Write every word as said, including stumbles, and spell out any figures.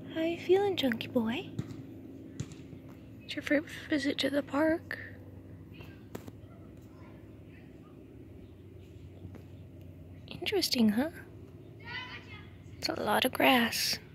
How you feeling, Chunky boy? It's your first visit to the park. Interesting, huh? It's a lot of grass.